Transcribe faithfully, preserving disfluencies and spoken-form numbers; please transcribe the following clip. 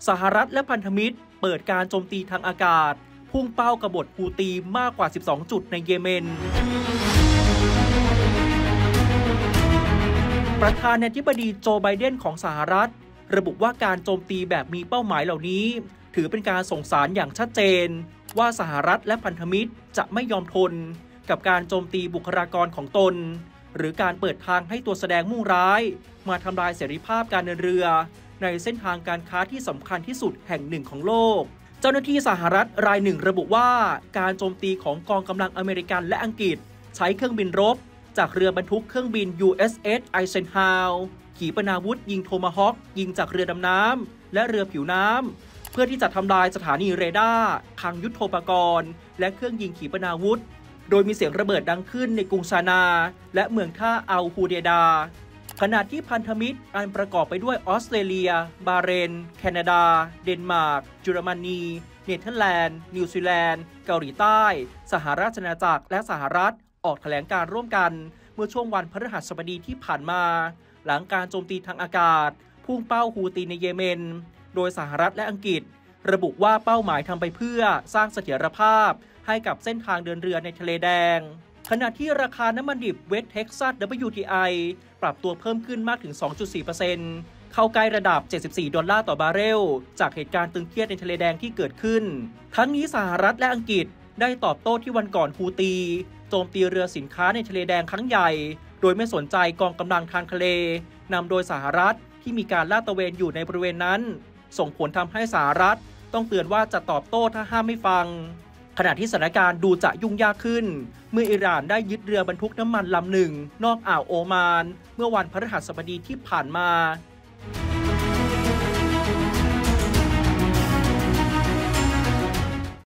สหรัฐและพันธมิตรเปิดการโจมตีทางอากาศพุ่งเป้ากบฏฮูตีมากกว่าสิบสองจุดในเยเมนประธานาธิบดีโจไบเดนของสหรัฐระบุว่าการโจมตีแบบมีเป้าหมายเหล่านี้ถือเป็นการส่งสารอย่างชัดเจนว่าสหรัฐและพันธมิตรจะไม่ยอมทนกับการโจมตีบุคลากรของตนหรือการเปิดทางให้ตัวแสดงมุ่งร้ายมาทำลายเสรีภาพการเดินเรือในเส้นทางการค้าที่สำคัญที่สุดแห่งหนึ่งของโลกเจ้าหน้าที่สหรัฐรายหนึ่งระบุว่าการโจมตีของกองกำลังอเมริกันและอังกฤษใช้เครื่องบินรบจากเรือบรรทุกเครื่องบิน ยู เอส เอส Eisenhower ขีปนาวุธยิงโทมาฮอคยิงจากเรือดำน้ำและเรือผิวน้ำเพื่อที่จะทำลายสถานีเรดาร์คลังยุทโธปกรณ์และเครื่องยิงขีปนาวุธโดยมีเสียงระเบิดดังขึ้นในกรุงซานาและเมืองท่าอัลฮูเดดาขณะที่พันธมิตรอันประกอบไปด้วยออสเตรเลียบาห์เรนแคนาดาเดนมาร์กเยอรมนีเนเธอร์แลนด์นิวซีแลนด์เกาหลีใต้สหราชอาณาจักรและสหรัฐออกแถลงการร่วมกันเมื่อช่วงวันพฤหัสบดีที่ผ่านมาหลังการโจมตีทางอากาศพุ่งเป้าฮูตีในเยเมนโดยสหรัฐและอังกฤษระบุว่าเป้าหมายทำไปเพื่อสร้างเสถียรภาพให้กับเส้นทางเดินเรือในทะเลแดงขณะที่ราคาน้ำมันดิบเวสต์เท็กซัส ดับเบิลยู ที ไอ ปรับตัวเพิ่มขึ้นมากถึง สองจุดสี่เปอร์เซ็นต์ เข้าใกล้ระดับเจ็ดสิบสี่ดอลลาร์ต่อบาร์เรลจากเหตุการณ์ตึงเครียดในทะเลแดงที่เกิดขึ้นทั้งนี้สหรัฐและอังกฤษได้ตอบโต้ที่วันก่อนฮูตีโจมตีเรือสินค้าในทะเลแดงครั้งใหญ่โดยไม่สนใจกองกำลังทางทะเลนำโดยสหรัฐที่มีการลาดตระเวนอยู่ในบริเวณนั้นส่งผลทำให้สหรัฐต้องเตือนว่าจะตอบโต้ถ้าห้ามไม่ฟังขณะที่สถานการณ์ดูจะยุ่งยากขึ้นเมื่ออิหร่านได้ยึดเรือบรรทุกน้ำมันลำหนึ่งนอกอ่าวโอมานเมื่อวันพฤหัสบดีที่ผ่านมา